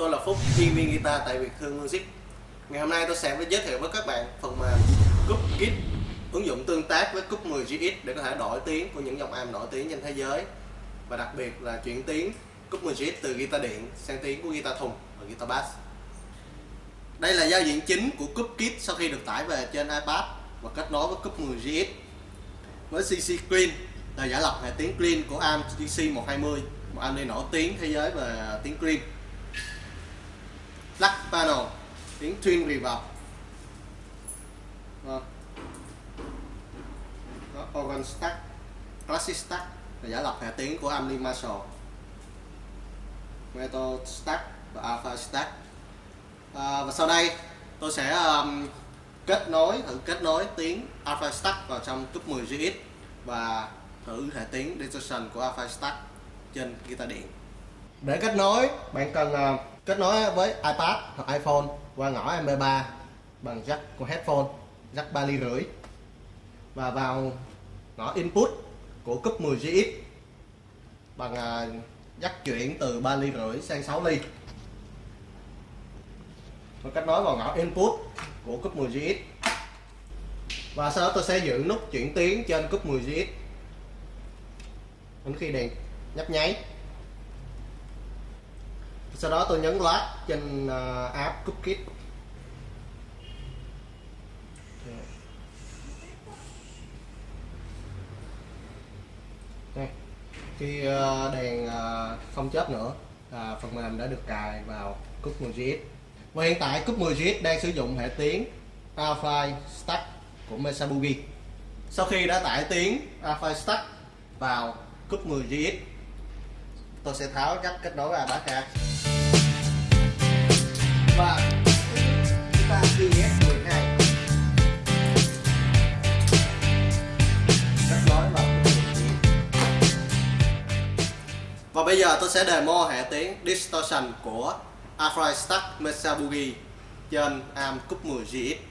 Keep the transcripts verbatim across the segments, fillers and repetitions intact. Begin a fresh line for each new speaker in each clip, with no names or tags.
tôi là Phúc, chuyên viên guitar tại Việt Thương Music. Ngày hôm nay tôi sẽ giới thiệu với các bạn phần mềm Cube Kit, ứng dụng tương tác với Cube mười G X để có thể đổi tiếng của những dòng am nổi tiếng trên thế giới, và đặc biệt là chuyển tiếng Cube mười G X từ guitar điện sang tiếng của guitar thùng và guitar bass. Đây là giao diện chính của Cube Kit sau khi được tải về trên iPad và kết nối với Cube mười G X. Với xê xê Clean là giả lập hệ tiếng clean của am D C một hai mươi, một am đi nổi tiếng thế giới về tiếng clean. Plug Panel, tiếng Twin Reverb. Organ Stack, Classic Stack là giả lập hệ tiếng của am Lee Marshall. Metal Stack và Alpha Stack. À, và sau đây tôi sẽ um, kết nối thử kết nối tiếng Alpha Stack vào trong Cube mười G X và thử hệ tiếng distortion của Alpha Stack trên guitar điện. Để kết nối, bạn cần uh, kết nối với iPad hoặc iPhone qua ngõ M P ba bằng jack của headphone, jack ba ly rưỡi, và vào ngõ input của Cube mười G X bằng uh, jack chuyển từ ba ly rưỡi sang sáu ly, và kết nối vào ngõ input của Cube mười G X. Và sau đó tôi sẽ giữ nút chuyển tiếng trên Cube mười G X đến khi đèn nhấp nháy. Sau đó tôi nhấn loát trên uh, app Cube Kit. Đây. Khi uh, đèn uh, không chớp nữa, uh, phần mềm đã được cài vào Cube mười G X. Và hiện tại Cube mười G X đang sử dụng hệ tiếng Alpha Stack của Mesa Boogie. Sau khi đã tải tiếng Alpha Stack vào Cube mười G X, tôi sẽ tháo jack kết nối với iPad ra và guitar D S mười hai kết nối vào Cube mười G X. Và bây giờ tôi sẽ demo hệ tiếng distortion của Alpha Stack Mesa Boogie trên am Cube mười G X.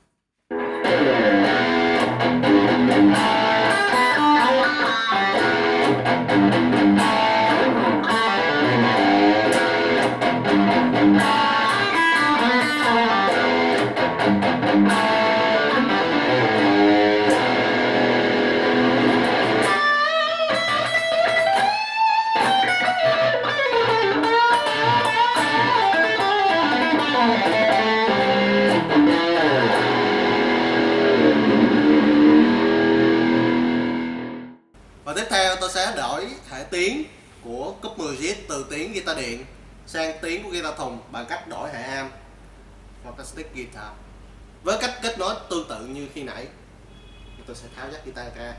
Và tiếp theo tôi sẽ đổi hệ tiếng của Cube mười G X từ tiếng guitar điện sang tiếng của guitar thùng bằng cách đổi hệ am acoustic guitar. Với cách kết nối tương tự như khi nãy, tôi sẽ tháo jack guitar ra,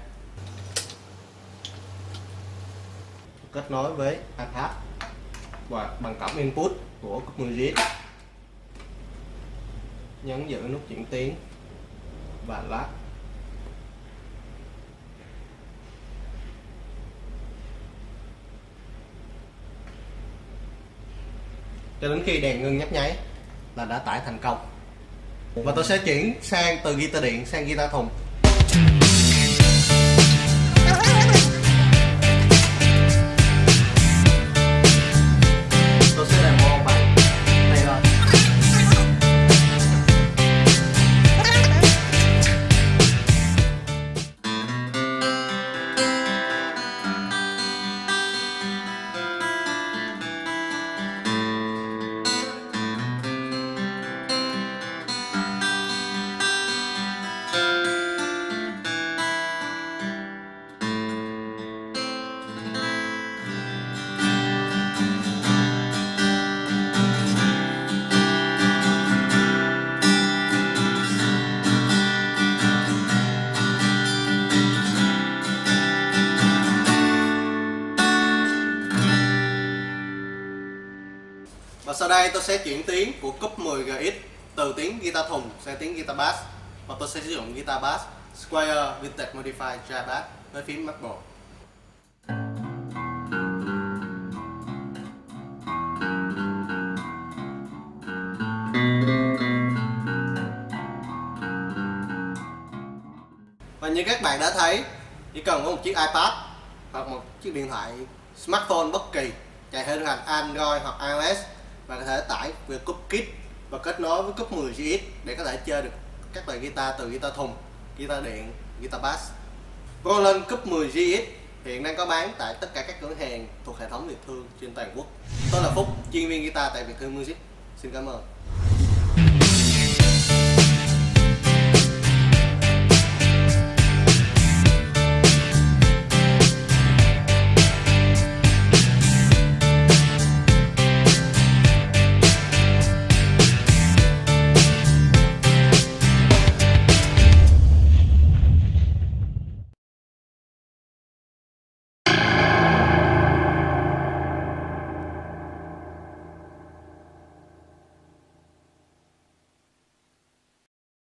kết nối với iPad và bằng cổng input của Cube mười G X, nhấn giữ nút chuyển tiếng và lát. Cho đến khi đèn ngưng nhấp nháy là đã tải thành công. Và tôi sẽ chuyển sang từ guitar điện sang guitar thùng. Tôi sẽ demo bằng này rồi. Và sau đây tôi sẽ chuyển tiếng của Cube mười G X từ tiếng guitar thùng sang tiếng guitar bass, và tôi sẽ sử dụng guitar bass Squire Vintage Modified Dry Bass với phím Maple. Và như các bạn đã thấy, chỉ cần có một chiếc iPad hoặc một chiếc điện thoại smartphone bất kỳ chạy hệ điều hành Android hoặc iOS và có thể tải về cúp kit và kết nối với cúp mười giê ích để có thể chơi được các loại guitar từ guitar thùng, guitar điện, guitar bass. Roland cúp mười giê ích hiện đang có bán tại tất cả các cửa hàng thuộc hệ thống Việt Thương trên toàn quốc. Tôi là Phúc, chuyên viên guitar tại Việt Thương Music. Xin cảm ơn.